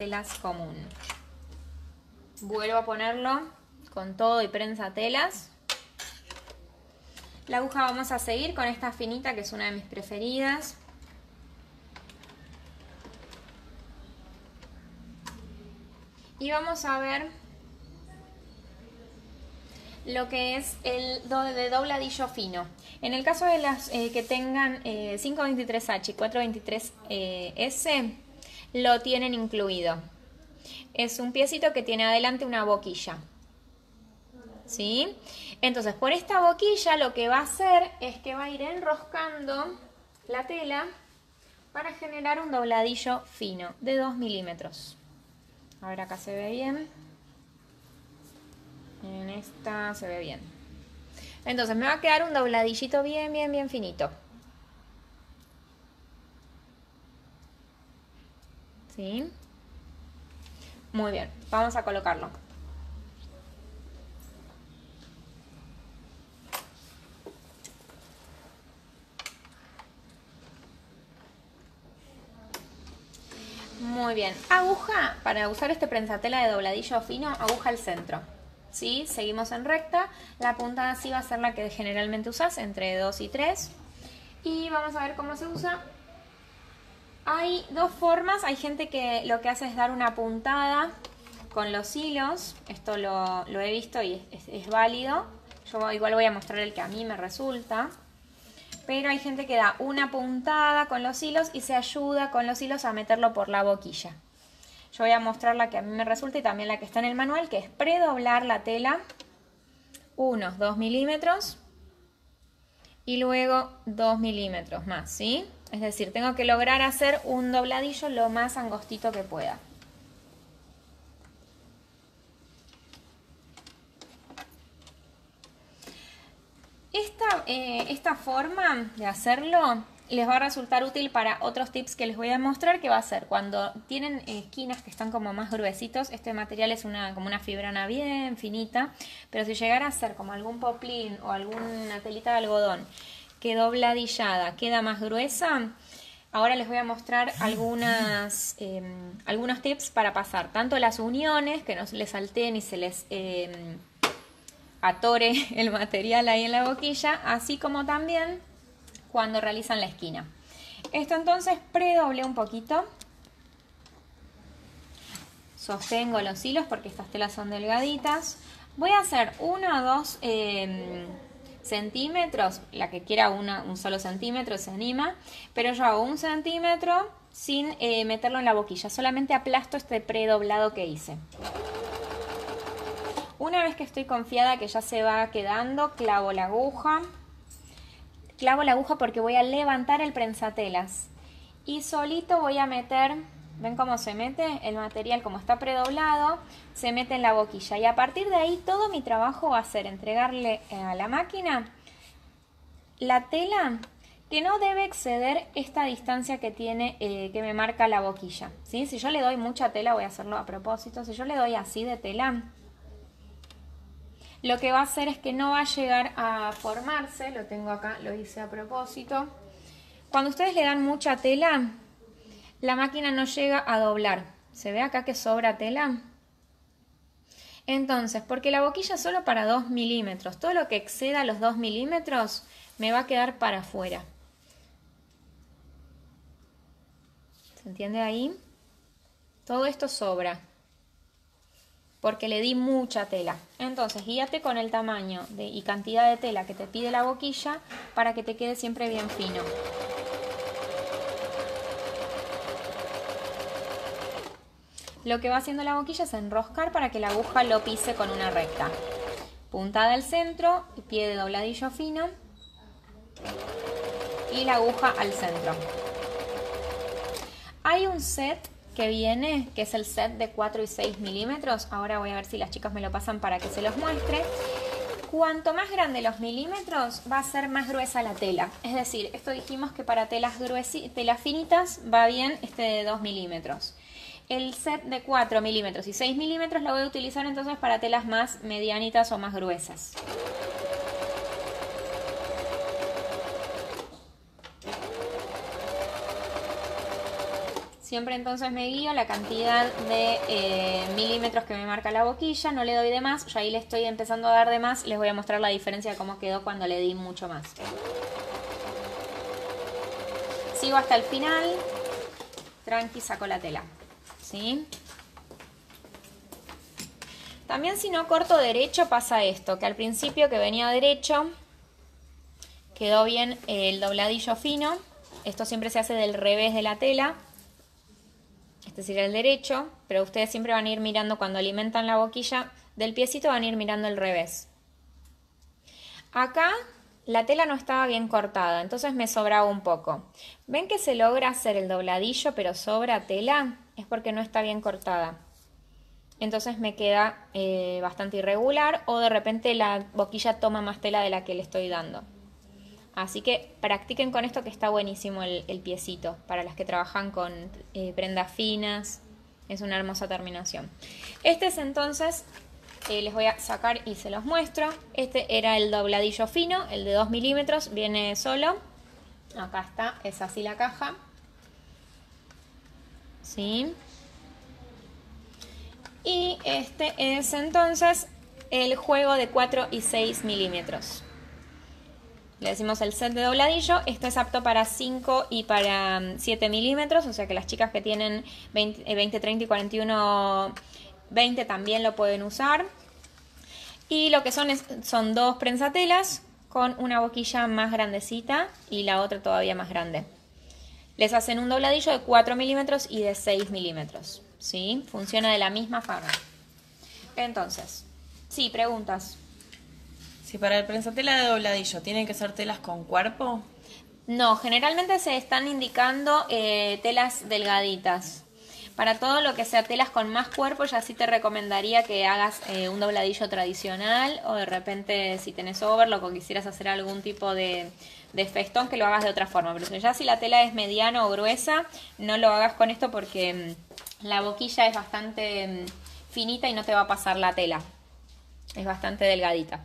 telas común. Vuelvo a ponerlo con todo y prensa telas. La aguja vamos a seguir con esta finita que es una de mis preferidas. Y vamos a ver lo que es el de dobladillo fino. En el caso de las que tengan 523H y 423S, lo tienen incluido. Es un piecito que tiene adelante una boquilla, ¿sí? Entonces, por esta boquilla lo que va a hacer es que va a ir enroscando la tela para generar un dobladillo fino de 2 milímetros. A ver, acá se ve bien. En esta se ve bien. Entonces me va a quedar un dobladillito bien finito. ¿Sí? Muy bien, vamos a colocarlo. Muy bien, aguja, para usar este prensatela de dobladillo fino, aguja al centro. ¿Sí? Seguimos en recta, la puntada así va a ser la que generalmente usas, entre 2 y 3. Y vamos a ver cómo se usa. Hay dos formas, hay gente que lo que hace es dar una puntada con los hilos. Esto lo he visto y es válido. Yo igual voy a mostrar el que a mí me resulta. Pero hay gente que da una puntada con los hilos y se ayuda con los hilos a meterlo por la boquilla. Yo voy a mostrar la que a mí me resulta y también la que está en el manual, que es predoblar la tela unos 2 milímetros y luego 2 milímetros más, ¿sí? Es decir, tengo que lograr hacer un dobladillo lo más angostito que pueda. Esta forma de hacerlo les va a resultar útil para otros tips que les voy a mostrar, que va a ser cuando tienen esquinas que están como más gruesitos. Este material es como una fibrana bien finita, pero si llegara a ser como algún poplin o alguna telita de algodón que dobladillada queda más gruesa, ahora les voy a mostrar algunos tips para pasar tanto las uniones, que no se les salteen y se les atore el material ahí en la boquilla, así como también cuando realizan la esquina. Esto entonces predoblé un poquito, sostengo los hilos porque estas telas son delgaditas. Voy a hacer 1 o 2 centímetros, la que quiera un solo centímetro se anima, pero yo hago 1 centímetro sin meterlo en la boquilla, solamente aplasto este predoblado que hice. Una vez que estoy confiada que ya se va quedando, clavo la aguja. Clavo la aguja porque voy a levantar el prensatelas y solito voy a meter, ¿ven cómo se mete? El material, como está predoblado, se mete en la boquilla y a partir de ahí todo mi trabajo va a ser entregarle a la máquina la tela que no debe exceder esta distancia que tiene, que me marca la boquilla, ¿sí? Si yo le doy mucha tela, voy a hacerlo a propósito, si yo le doy así de tela, lo que va a hacer es que no va a llegar a formarse, lo tengo acá, lo hice a propósito. Cuando ustedes le dan mucha tela, la máquina no llega a doblar. ¿Se ve acá que sobra tela? Entonces, porque la boquilla es solo para 2 milímetros, todo lo que exceda los 2 milímetros me va a quedar para afuera. ¿Se entiende ahí? Todo esto sobra, porque le di mucha tela. Entonces, guíate con el tamaño y cantidad de tela que te pide la boquilla para que te quede siempre bien fino. Lo que va haciendo la boquilla es enroscar para que la aguja lo pise con una recta. Puntada al centro, pie de dobladillo fino y la aguja al centro. Hay un set que viene, que es el set de 4 y 6 milímetros. Ahora voy a ver si las chicas me lo pasan para que se los muestre. Cuanto más grande los milímetros, va a ser más gruesa la tela. Es decir, esto dijimos que para telas finitas va bien este de 2 milímetros. El set de 4 milímetros y 6 milímetros lo voy a utilizar entonces para telas más medianitas o más gruesas. Siempre entonces me guío la cantidad de milímetros que me marca la boquilla, no le doy de más, yo ahí le estoy empezando a dar de más, les voy a mostrar la diferencia de cómo quedó cuando le di mucho más. Sigo hasta el final, tranqui, saco la tela, ¿sí? También si no corto derecho pasa esto, que al principio que venía derecho quedó bien el dobladillo fino, esto siempre se hace del revés de la tela. Este sería el derecho, pero ustedes siempre van a ir mirando cuando alimentan la boquilla del piecito, van a ir mirando el revés. Acá la tela no estaba bien cortada, entonces me sobraba un poco. ¿Ven que se logra hacer el dobladillo pero sobra tela? Es porque no está bien cortada. Entonces me queda bastante irregular o de repente la boquilla toma más tela de la que le estoy dando. Así que practiquen con esto que está buenísimo el piecito. Para las que trabajan con prendas finas, es una hermosa terminación. Este es entonces, les voy a sacar y se los muestro. Este era el dobladillo fino, el de 2 milímetros, viene solo. Acá está, es así la caja. ¿Sí? Y este es entonces el juego de 4 y 6 milímetros. Le decimos el set de dobladillo. Esto es apto para 5 y para 7 milímetros. O sea que las chicas que tienen 20, 30 y 41, 20 también lo pueden usar. Y lo que son dos prensatelas con una boquilla más grandecita y la otra todavía más grande. Les hacen un dobladillo de 4 milímetros y de 6 milímetros. ¿Sí? Funciona de la misma forma. Entonces, sí, preguntas. Si para el prensatela de dobladillo tienen que ser telas con cuerpo. No, generalmente se están indicando telas delgaditas. Para todo lo que sea telas con más cuerpo, ya sí te recomendaría que hagas un dobladillo tradicional o de repente si tenés overlock o quisieras hacer algún tipo de festón, que lo hagas de otra forma. Pero ya si la tela es mediana o gruesa, no lo hagas con esto porque la boquilla es bastante finita y no te va a pasar la tela. Es bastante delgadita.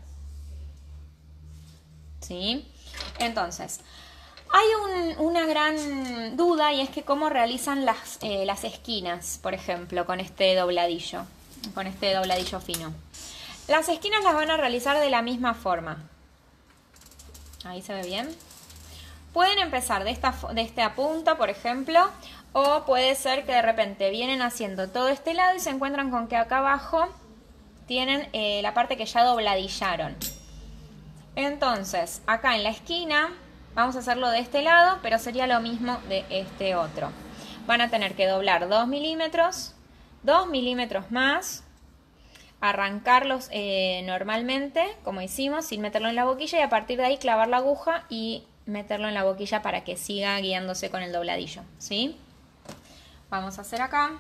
¿Sí? Entonces, hay una gran duda y es que cómo realizan las esquinas, por ejemplo, con este dobladillo fino. Las esquinas las van a realizar de la misma forma. Ahí se ve bien. Pueden empezar de esta punta, por ejemplo, o puede ser que de repente vienen haciendo todo este lado y se encuentran con que acá abajo tienen la parte que ya dobladillaron. Entonces, acá en la esquina vamos a hacerlo de este lado, pero sería lo mismo de este otro. Van a tener que doblar 2 milímetros, 2 milímetros más, arrancarlos normalmente, como hicimos, sin meterlo en la boquilla, y a partir de ahí clavar la aguja y meterlo en la boquilla para que siga guiándose con el dobladillo, ¿sí? Vamos a hacer acá.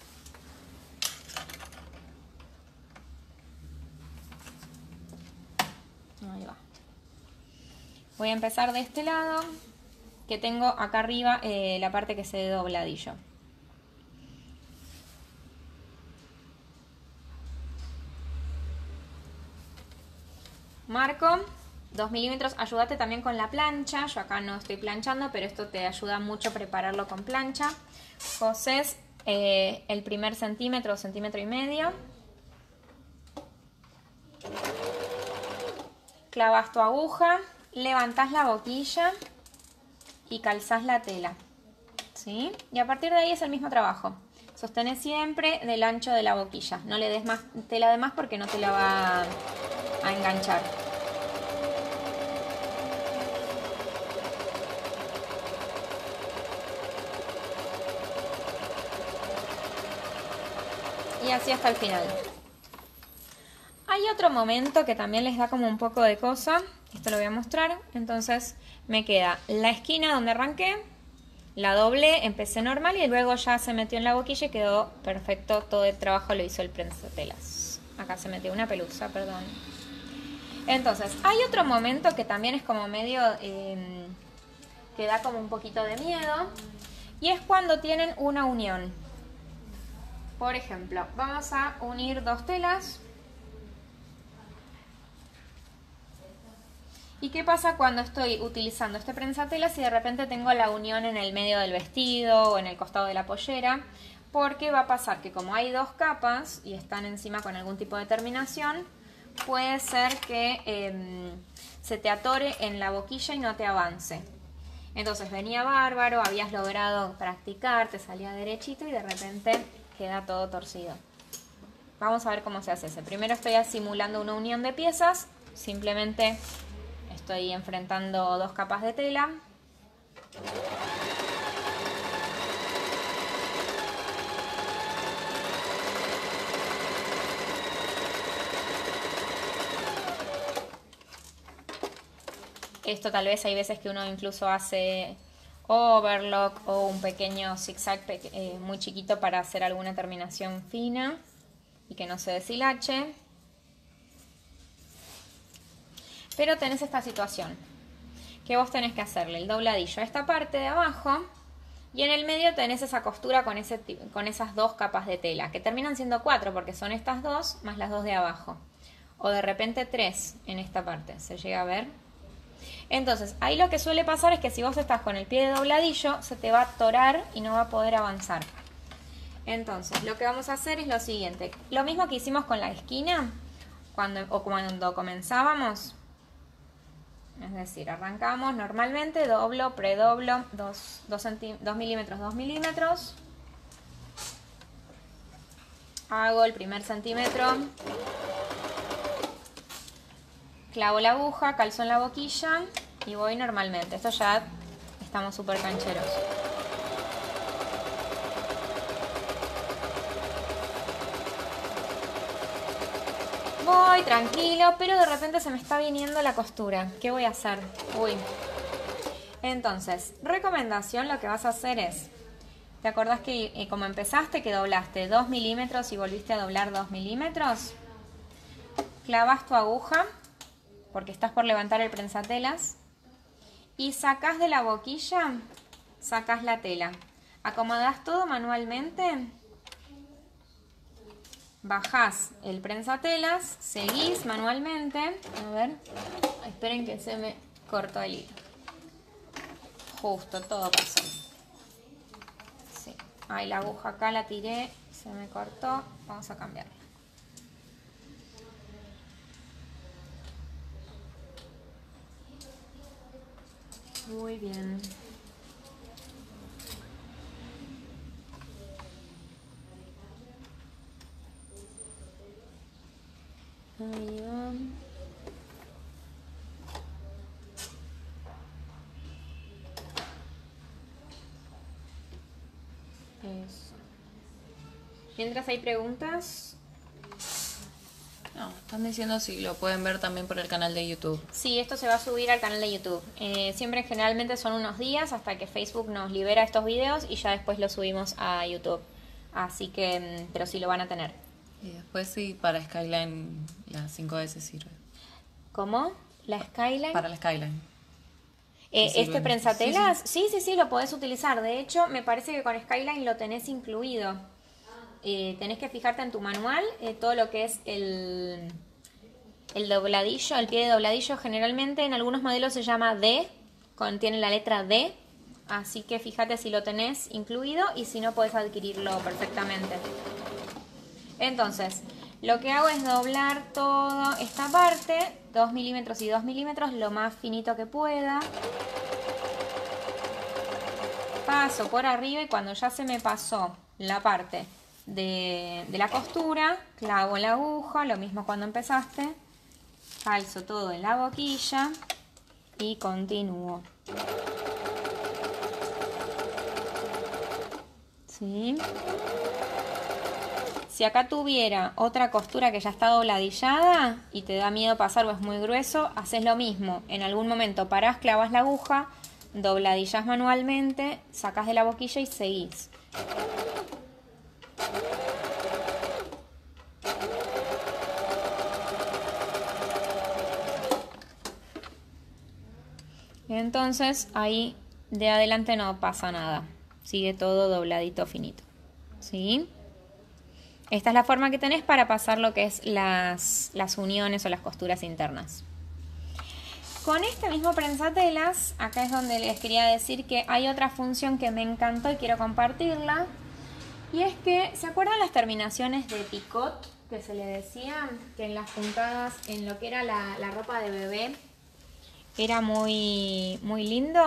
Ahí va. Voy a empezar de este lado, que tengo acá arriba la parte que se de dobladillo. Marco 2 milímetros, ayúdate también con la plancha. Yo acá no estoy planchando, pero esto te ayuda mucho a prepararlo con plancha. Cosés el primer centímetro o centímetro y medio. Clavas tu aguja, levantás la boquilla y calzás la tela, ¿sí? Y a partir de ahí es el mismo trabajo. Sostenés siempre del ancho de la boquilla. No le des más tela de más porque no te la va a enganchar. Y así hasta el final. Hay otro momento que también les da como un poco de cosa. Esto lo voy a mostrar. Entonces me queda la esquina donde arranqué, la doblé, empecé normal y luego ya se metió en la boquilla y quedó perfecto. Todo el trabajo lo hizo el prensatelas. Acá se metió una pelusa, perdón. Entonces, hay otro momento que también es como medio, que da como un poquito de miedo. Y es cuando tienen una unión. Por ejemplo, vamos a unir dos telas. ¿Y qué pasa cuando estoy utilizando este prensatela si de repente tengo la unión en el medio del vestido o en el costado de la pollera? Porque va a pasar que como hay dos capas y están encima con algún tipo de terminación, puede ser que se te atore en la boquilla y no te avance. Entonces venía bárbaro, habías logrado practicar, te salía derechito y de repente queda todo torcido. Vamos a ver cómo se hace ese. Primero estoy simulando una unión de piezas, simplemente estoy enfrentando dos capas de tela. Esto tal vez hay veces que uno incluso hace overlock o un pequeño zigzag muy chiquito para hacer alguna terminación fina y que no se deshilache. Pero tenés esta situación, que vos tenés que hacerle el dobladillo a esta parte de abajo y en el medio tenés esa costura con esas dos capas de tela, que terminan siendo 4 porque son estas dos más las dos de abajo. O de repente 3 en esta parte, ¿se llega a ver? Entonces, ahí lo que suele pasar es que si vos estás con el pie de dobladillo, se te va a atorar y no va a poder avanzar. Entonces, lo que vamos a hacer es lo siguiente. Lo mismo que hicimos con la esquina, cuando comenzábamos. Es decir, arrancamos normalmente, doblo, predoblo, 2 milímetros, 2 milímetros. Hago el primer centímetro. Clavo la aguja, calzo en la boquilla y voy normalmente. Esto ya estamos súper cancheros. Voy tranquilo, pero de repente se me está viniendo la costura. ¿Qué voy a hacer? Uy. Entonces, recomendación, lo que vas a hacer es, ¿te acordás que como empezaste que doblaste 2 milímetros y volviste a doblar 2 milímetros? Clavas tu aguja, porque estás por levantar el prensatelas, y sacás de la boquilla, sacás la tela. Acomodás todo manualmente. Bajás el prensatelas, seguís manualmente. A ver, esperen que se me cortó el hilo. Justo, todo pasó. Sí. Ahí la aguja acá la tiré, se me cortó. Vamos a cambiarla. Muy bien. Ahí va. Eso. Mientras hay preguntas. No, están diciendo si lo pueden ver también por el canal de YouTube. Sí, esto se va a subir al canal de YouTube. Siempre generalmente son unos días hasta que Facebook nos libera estos videos y ya después los subimos a YouTube. Así que, pero sí lo van a tener. Y después sí, para Skyline la 5S sirve. ¿Cómo? ¿La Skyline? Para la Skyline. ¿Este prensatelas? Sí, lo podés utilizar. De hecho, me parece que con Skyline lo tenés incluido. Tenés que fijarte en tu manual todo lo que es el dobladillo, el pie de dobladillo. Generalmente en algunos modelos se llama D, contiene la letra D. Así que fíjate si lo tenés incluido y si no podés adquirirlo perfectamente. Entonces, lo que hago es doblar toda esta parte, 2 milímetros y 2 milímetros, lo más finito que pueda. Paso por arriba y cuando ya se me pasó la parte de la costura, clavo la aguja, lo mismo cuando empezaste, calzo todo en la boquilla y continúo. ¿Sí? Si acá tuviera otra costura que ya está dobladillada y te da miedo pasar o es muy grueso, haces lo mismo. En algún momento parás, clavas la aguja, dobladillas manualmente, sacás de la boquilla y seguís. Entonces ahí de adelante no pasa nada. Sigue todo dobladito finito. ¿Sí? Esta es la forma que tenés para pasar lo que es las uniones o las costuras internas. Con este mismo prensatelas, acá es donde les quería decir que hay otra función que me encantó y quiero compartirla. Y es que, ¿se acuerdan las terminaciones de picot que se le decía? Que en las puntadas, en lo que era la ropa de bebé, era muy, muy lindo.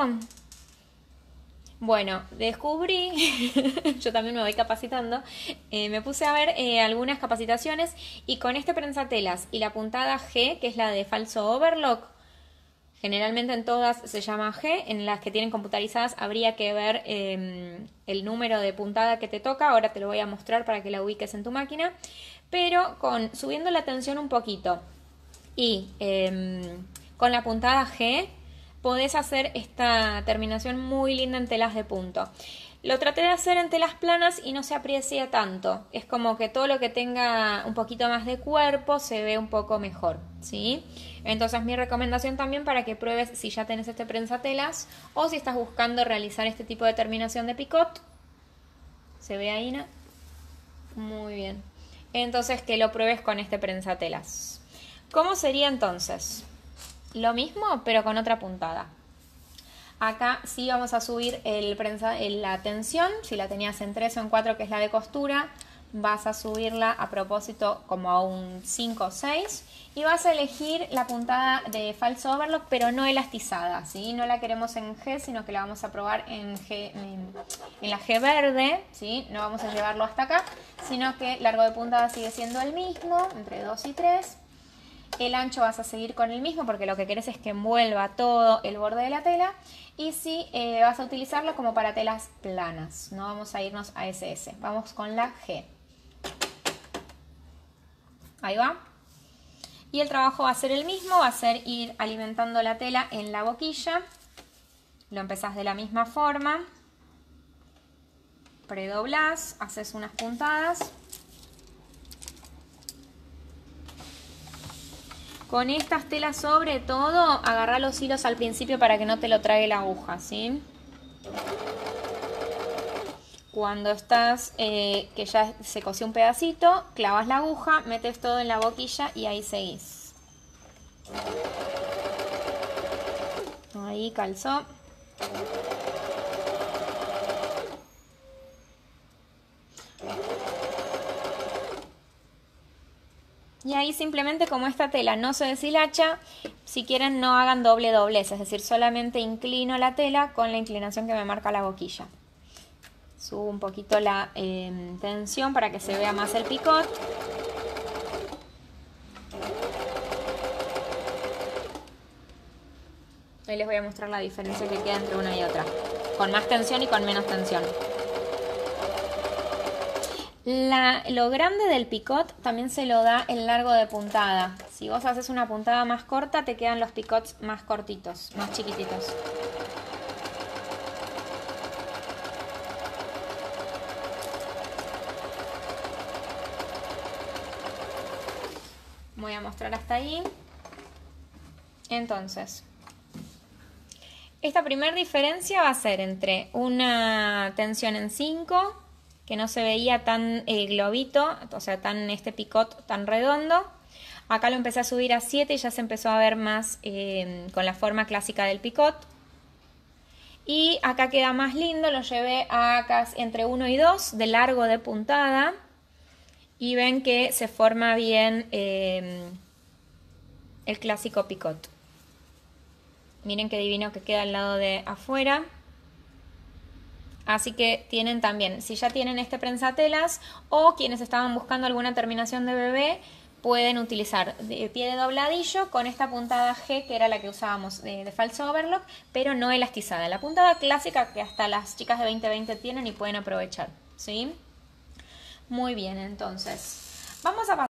Bueno, descubrí, yo también me voy capacitando, me puse a ver algunas capacitaciones y con este prensatelas y la puntada G, que es la de falso overlock, generalmente en todas se llama G, en las que tienen computarizadas habría que ver el número de puntada que te toca, ahora te lo voy a mostrar para que la ubiques en tu máquina, pero subiendo la tensión un poquito y con la puntada G podés hacer esta terminación muy linda en telas de punto. Lo traté de hacer en telas planas y no se aprecia tanto. Es como que todo lo que tenga un poquito más de cuerpo se ve un poco mejor, ¿sí? Entonces mi recomendación también para que pruebes si ya tenés este prensatelas o si estás buscando realizar este tipo de terminación de picot. ¿Se ve ahí, no? Muy bien. Entonces que lo pruebes con este prensatelas. ¿Cómo sería entonces? Lo mismo, pero con otra puntada. Acá sí vamos a subir la tensión. Si la tenías en 3 o en 4, que es la de costura, vas a subirla a propósito como a un 5 o 6. Y vas a elegir la puntada de falso overlock, pero no elastizada, ¿sí? No la queremos en G, sino que la vamos a probar en la G verde, ¿sí? No vamos a llevarlo hasta acá, sino que el largo de puntada sigue siendo el mismo, entre 2 y 3. El ancho vas a seguir con el mismo porque lo que querés es que envuelva todo el borde de la tela. Y sí, vas a utilizarlo como para telas planas. No vamos a irnos a SS. Vamos con la G. Ahí va. Y el trabajo va a ser el mismo. Va a ser ir alimentando la tela en la boquilla. Lo empezás de la misma forma. Predoblás. Haces unas puntadas. Con estas telas sobre todo, agarrá los hilos al principio para que no te lo trague la aguja, ¿sí? Cuando estás, que ya se cosió un pedacito, clavas la aguja, metes todo en la boquilla y ahí seguís. Ahí calzó. Y ahí simplemente, como esta tela no se deshilacha, si quieren no hagan doble doblez, es decir, solamente inclino la tela con la inclinación que me marca la boquilla. Subo un poquito la tensión para que se vea más el picot. Ahí les voy a mostrar la diferencia que queda entre una y otra, con más tensión y con menos tensión. Lo grande del picot también se lo da el largo de puntada. Si vos haces una puntada más corta, te quedan los picots más cortitos, más chiquititos. Voy a mostrar hasta ahí. Entonces, esta primera diferencia va a ser entre una tensión en 5, que no se veía tan globito, o sea, tan este picot tan redondo. Acá lo empecé a subir a 7 y ya se empezó a ver más con la forma clásica del picot. Y acá queda más lindo, lo llevé a acá entre 1 y 2 de largo de puntada. Y ven que se forma bien el clásico picot. Miren qué divino que queda al lado de afuera. Así que tienen también, si ya tienen este prensatelas o quienes estaban buscando alguna terminación de bebé, pueden utilizar de pie de dobladillo con esta puntada G, que era la que usábamos de falso overlock, pero no elastizada. La puntada clásica que hasta las chicas de 2020 tienen y pueden aprovechar, ¿sí? Muy bien, entonces vamos a pasar